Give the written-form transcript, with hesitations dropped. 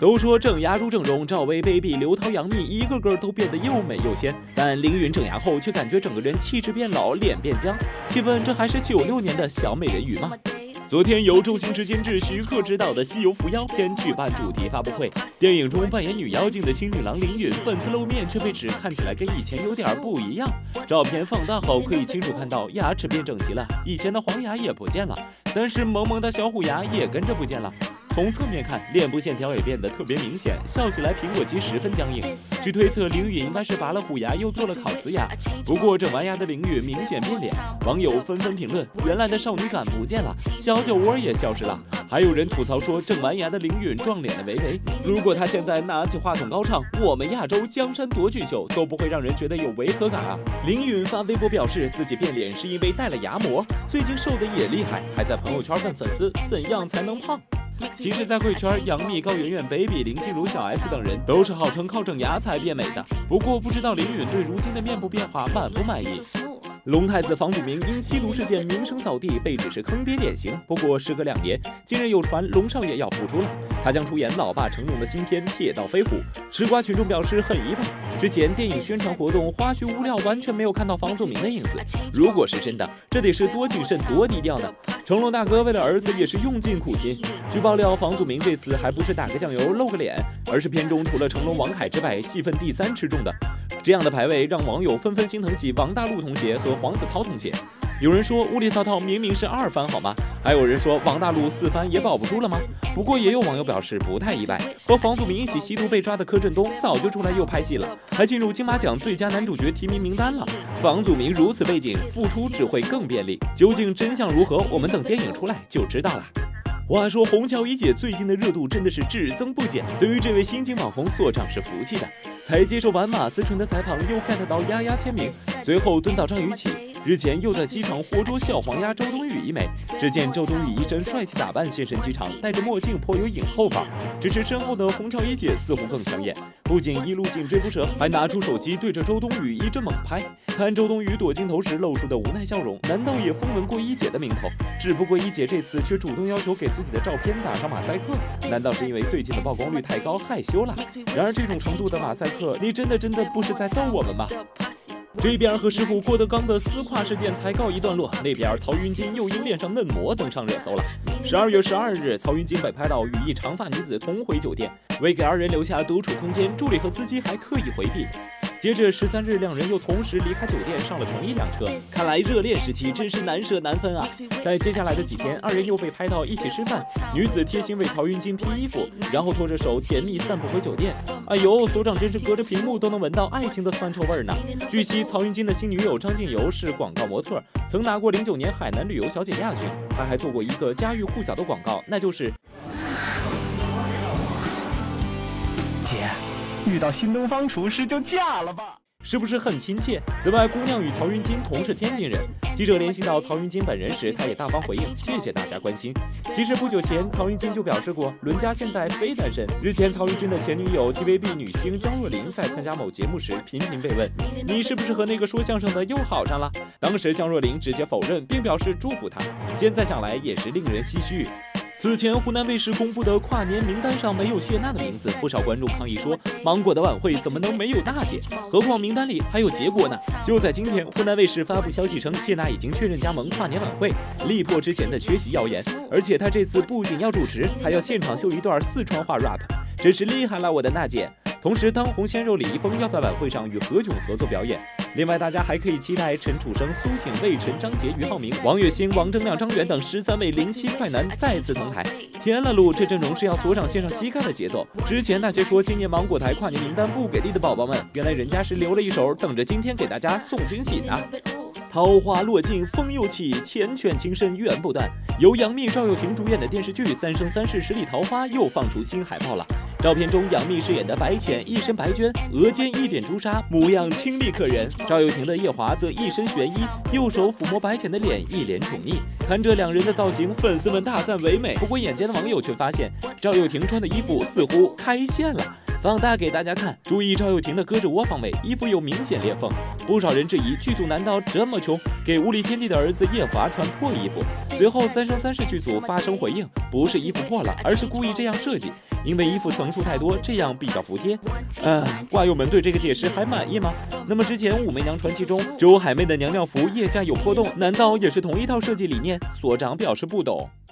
都说整牙如整容，赵薇、baby、刘涛、杨幂一个个都变得又美又仙，但凌云整牙后却感觉整个人气质变老，脸变僵。请问这还是96年的小美人鱼吗？昨天由周星驰监制、徐克执导的《西游伏妖篇》举办主题发布会，电影中扮演女妖精的新女郎凌云本次露面却被指看起来跟以前有点不一样。照片放大后可以清楚看到牙齿变整齐了，以前的黄牙也不见了，但是萌萌的小虎牙也跟着不见了。从侧面看，脸部线条也变得特别明显，笑起来苹果肌十分僵硬。据推测，凌云应该是拔了虎牙又做了烤瓷牙。不过整完牙的凌云明显变脸，网友纷纷评论：原来的少女感不见了，小酒窝也消失了。还有人吐槽说，整完牙的凌云撞脸的维维，如果她现在拿起话筒高唱“我们亚洲江山夺俊秀”，都不会让人觉得有违和感啊。凌云发微博表示自己变脸是因为戴了牙膜，最近瘦的也厉害，还在朋友圈问粉丝怎样才能胖。其实，在贵圈，杨幂、高圆圆、baby、林心如、小 S 等人都是号称靠整牙才变美的。不过，不知道凌云对如今的面部变化满不满意？龙太子房祖名因吸毒事件名声扫地，被指是坑爹典型。不过，时隔2年，近日有传龙少爷要复出了，他将出演老爸成龙的新片《铁道飞虎》。吃瓜群众表示很意外，之前电影宣传活动花絮无料，完全没有看到房祖名的影子。如果是真的，这得是多谨慎、多低调呢？成龙大哥为了儿子也是用尽苦心。据爆料，房祖名这次还不是打个酱油露个脸，而是片中除了成龙、王凯之外，戏份第3吃重的。这样的排位让网友纷纷心疼起王大陆同学和黄子韬同学。有人说物理涛涛明明是2番好吗？还有人说王大陆4番也保不住了吗？不过也有网友表示不太意外，和房祖名一起吸毒被抓的柯震东早就出来又拍戏了，还进入金马奖最佳男主角提名名单了。房祖名如此背景，复出只会更便利。究竟真相如何？我们等电影出来就知道了。话说虹桥一姐最近的热度真的是只增不减，对于这位新晋网红所长是服气的。才接受完马思纯的采访，又 get 到丫丫签名，随后蹲到张雨绮。日前又在机场活捉小黄鸭周冬雨一枚。只见周冬雨一身帅气打扮现身机场，戴着墨镜颇有影后范，只是身后的虹桥一姐似乎更抢眼，不仅一路紧追不舍，还拿出手机对着周冬雨一阵猛拍。看周冬雨躲镜头时露出的无奈笑容，难道也风闻过一姐的名头？只不过一姐这次却主动要求给自己的照片打上马赛克，难道是因为最近的曝光率太高害羞了？然而这种程度的马赛克，你真的不是在逗我们吗？这边和师傅郭德纲的撕胯事件才告一段落，那边曹云金又因恋上嫩模登上热搜了。12月12日，曹云金被拍到与一长发女子同回酒店，为给2人留下独处空间，助理和司机还刻意回避。接着13日，2人又同时离开酒店，上了同一辆车。看来热恋时期真是难舍难分啊！在接下来的几天，2人又被拍到一起吃饭，女子贴心为曹云金披衣服，然后拖着手甜蜜散步回酒店。哎呦，所长真是隔着屏幕都能闻到爱情的酸臭味呢！据悉，曹云金的新女友张静柔是广告模特，曾拿过09年海南旅游小姐亚军，她还做过一个家喻户晓的广告，那就是姐，遇到新东方厨师就嫁了吧， 是不是很亲切？此外，姑娘与曹云金同是天津人。记者联系到曹云金本人时，他也大方回应：“谢谢大家关心。”其实不久前，曹云金就表示过，伦家现在非单身。日前，曹云金的前女友 TVB 女星江若琳在参加某节目时，频频被问：“你是不是和那个说相声的又好上了？”当时江若琳直接否认，并表示祝福他。现在想来也是令人唏嘘。此前，湖南卫视公布的跨年名单上没有谢娜的名字，不少观众抗议说，芒果的晚会怎么能没有娜姐？何况名单里还有结果呢？就在今天，湖南卫视发布消息称，谢娜已经确认加盟跨年晚会，力破之前的缺席谣言。而且她这次不仅要主持，还要现场秀一段四川话 rap， 真是厉害了，我的娜姐！同时，当红鲜肉李易峰要在晚会上与何炅合作表演。另外，大家还可以期待陈楚生、苏醒、魏晨、张杰、俞灏明、王栎鑫、王铮亮、张远等13位07快男再次同台。天了噜，这阵容是要所长献上膝盖的节奏。之前那些说今年芒果台跨年名单不给力的宝宝们，原来人家是留了一手，等着今天给大家送惊喜呢。桃花落尽风又起，缱绻情深缘不断。由杨幂、赵又廷主演的电视剧《三生三世十里桃花》又放出新海报了。照片中，杨幂饰演的白浅一身白绢，额间一点朱砂，模样清丽可人；赵又廷的夜华则一身玄衣，右手抚摸白浅的脸，一脸宠溺。看着2人的造型，粉丝们大赞唯美。不过眼尖的网友却发现，赵又廷穿的衣服似乎开线了。 放大给大家看，注意赵又廷的胳肢窝方位，衣服有明显裂缝。不少人质疑剧组难道这么穷，给物理天地的儿子夜华穿破衣服？随后三生三世剧组发声回应，不是衣服破了，而是故意这样设计，因为衣服层数太多，这样比较服帖。瓜友们对这个解释还满意吗？那么之前武媚娘传奇中周海媚的娘娘服腋下有破洞，难道也是同一套设计理念？所长表示不懂。